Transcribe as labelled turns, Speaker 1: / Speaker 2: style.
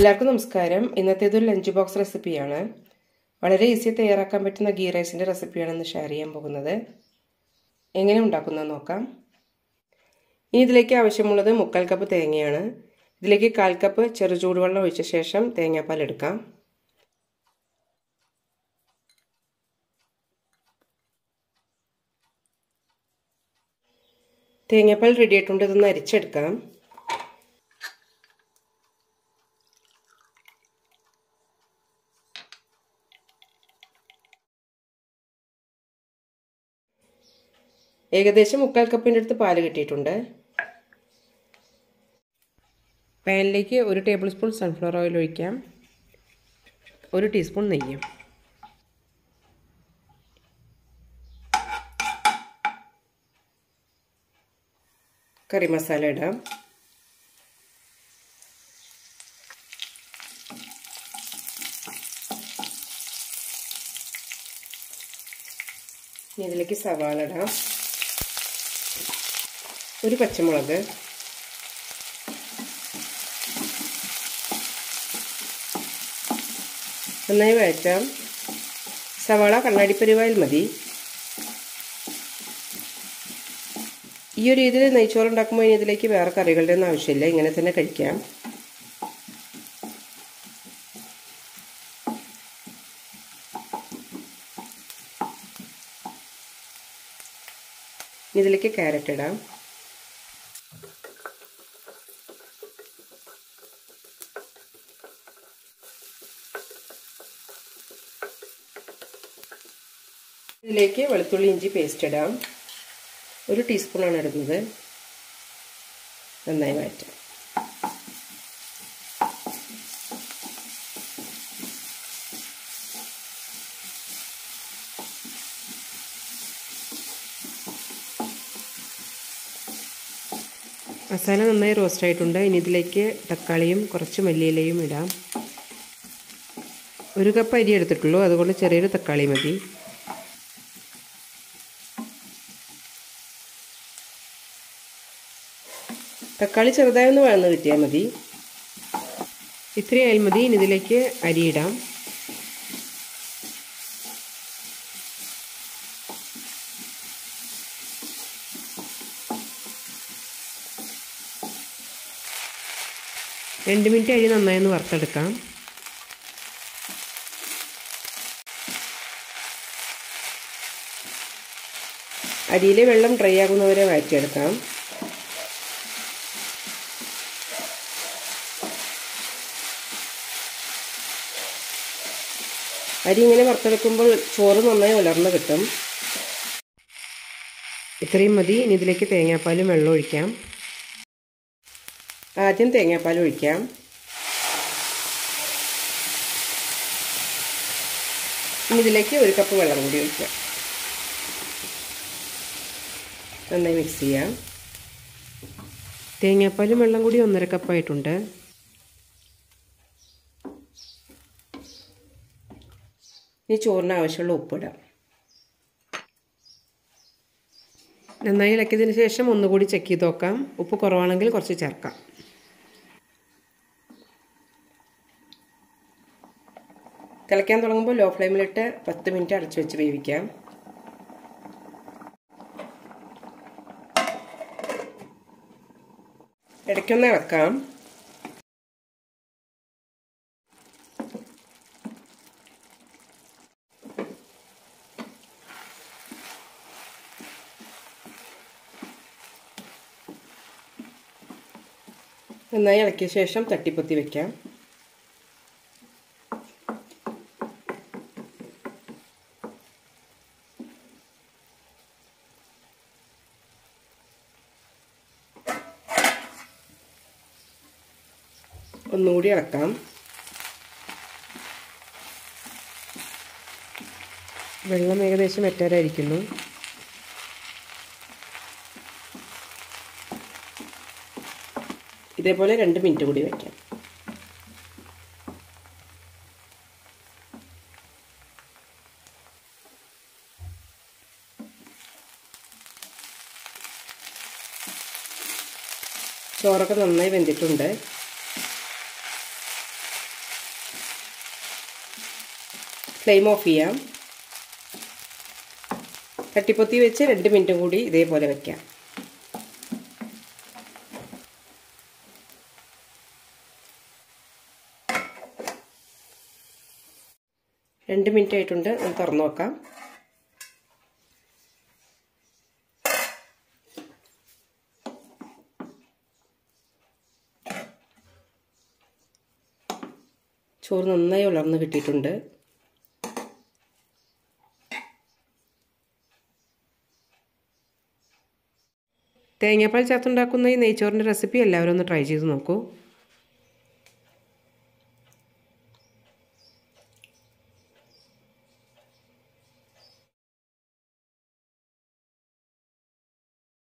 Speaker 1: എല്ലാവർക്കും നമസ്കാരം. ഇന്നത്തേതൊരു lunch box റെസിപ്പിയാണ്. വളരെ ഈസി തയ്യാറാക്കാൻ പറ്റുന്ന ഗീ റൈസിൻ്റെ റെസിപ്പിയാണ് ഇന്ന് ഷെയർ ചെയ്യാൻ പോകുന്നത്. എങ്ങനെ ഉണ്ടാക്കുന്നത് നോക്കാം. ഇനി ഇതിലേക്ക് ആവശ്യമുള്ളത് 3/4 കപ്പ് തേങ്ങയാണ്. ഇതിലേക്ക് 1/4 കപ്പ് ചെറു ചൂടുവെള്ളം ഒഴിച്ച ശേഷം തേങ്ങാപ്പാൽ എടുക്കാം. തേങ്ങാപ്പാൽ റെഡി ആയിട്ടുണ്ട്. ഇതൊന്ന് അരിച്ചെടുക്കാം. ഏകദേശം 3/4 കപ്പിൻ്റെ അടുത്ത് പാല് കിട്ടിയിട്ടുണ്ട്. പാനിലേക്ക് 1 ടേബിൾ സ്പൂൺ സൺഫ്ലവർ ഓയിൽ ഒഴിക്കാം. 1 ടീസ്പൂൺ നെയ്യ്, കറി മസാല ഇടാം. ഇതിലേക്ക് സവാള ഇടാം. 1 പച്ചമുളക്, നന്നായി വഴറ്റാം. സവാള കണ്ണാടിപ്പരുവായിൽ മതി. ഈ ഒരു രീതിയിൽ നെയ്ച്ചോറ് ഉണ്ടാക്കുമ്പോൾ ഇനി ഇതിലേക്ക് വേറെ കറികളുടെ ഒന്നും ആവശ്യമില്ല, ഇങ്ങനെ തന്നെ കഴിക്കാം. ഇതിലേക്ക് ക്യാരറ്റ് ഇടാം. ഇതിലേക്ക് വെളുത്തുള്ളി ഇഞ്ചി പേസ്റ്റ് ഇടാം. 1 ടീസ്പൂണാണ് ഇടുന്നത്. നന്നായി വഴറ്റാം. മസാല നന്നായി റോസ്റ്റ് ആയിട്ടുണ്ട്. ഇനി ഇതിലേക്ക് തക്കാളിയും കുറച്ച് മല്ലിയിലയും ഇടാം. 1 കപ്പ് അരി എടുത്തിട്ടുള്ളൂ, അതുകൊണ്ട് ചെറിയൊരു തക്കാളി മതി. തക്കാളി ചെറുതായി ഒന്ന് വഴന്ന് കിട്ടിയാൽ മതി. ഇത്രയായാൽ മതി. ഇനി ഇതിലേക്ക് അരി ഇടാം. രണ്ട് മിനിറ്റ് അരി നന്നായി ഒന്ന് വറുത്തെടുക്കാം. അരിയിലെ വെള്ളം ഡ്രൈ ആകുന്നവരെ വഴറ്റിയെടുക്കാം. അരി ഇങ്ങനെ വറുത്തെടുക്കുമ്പോൾ ചോറ് നന്നായി ഉലർന്ന് കിട്ടും. ഇത്രയും മതി. ഇനി ഇതിലേക്ക് തേങ്ങാപ്പാലും വെള്ളം ഒഴിക്കാം. ആദ്യം തേങ്ങാപ്പാൽ ഒഴിക്കാം. ഇനി ഇതിലേക്ക് 1 കപ്പ് വെള്ളം കൂടി ഒഴിക്കാം. നന്നായി മിക്സ് ചെയ്യാം. തേങ്ങാപ്പാലും വെള്ളം കൂടി 1.5 കപ്പായിട്ടുണ്ട്. ഇനി ചോറിന് ആവശ്യമുള്ള ഉപ്പിടാം. നന്നായി ഇളക്കിയതിന് ശേഷം ഒന്നുകൂടി ചെക്ക് ചെയ്ത് നോക്കാം. ഉപ്പ് കുറവാണെങ്കിൽ കുറച്ച് ചേർക്കാം. തിളയ്ക്കാൻ തുടങ്ങുമ്പോൾ ലോ ഫ്ലെയിമിലിട്ട് 10 മിനിറ്റ് അടച്ചു വെച്ച് വേവിക്കാം. ഇടയ്ക്കൊന്ന് ഇളക്കാം. നന്നായി ഇളക്കിയ ശേഷം തട്ടിപ്പൊത്തി വയ്ക്കാം. ഒന്നുകൂടി ഇളക്കാം. വെള്ളം ഏകദേശം വറ്റാറായിരിക്കുന്നു. ഇതേപോലെ 2 മിനിറ്റ് കൂടി വയ്ക്കാം. ചോറൊക്കെ നന്നായി വെന്തിട്ടുണ്ട്. ഫ്ലെയിം ഓഫ് ചെയ്യാം. തട്ടിപ്പൊത്തി വെച്ച് 2 മിനിറ്റും കൂടി ഇതേപോലെ വയ്ക്കാം. രണ്ട് മിനിറ്റ് ആയിട്ടുണ്ട്. തുറന്നു നോക്കാം. ചോറ് നന്നായി ഉലർന്ന് കിട്ടിയിട്ടുണ്ട്. തേങ്ങാപ്പാൽ ചേർത്തുണ്ടാക്കുന്ന ഈ നെയ്ച്ചോറിൻ്റെ റെസിപ്പി എല്ലാവരും ഒന്ന് ട്രൈ ചെയ്ത് നോക്കൂ.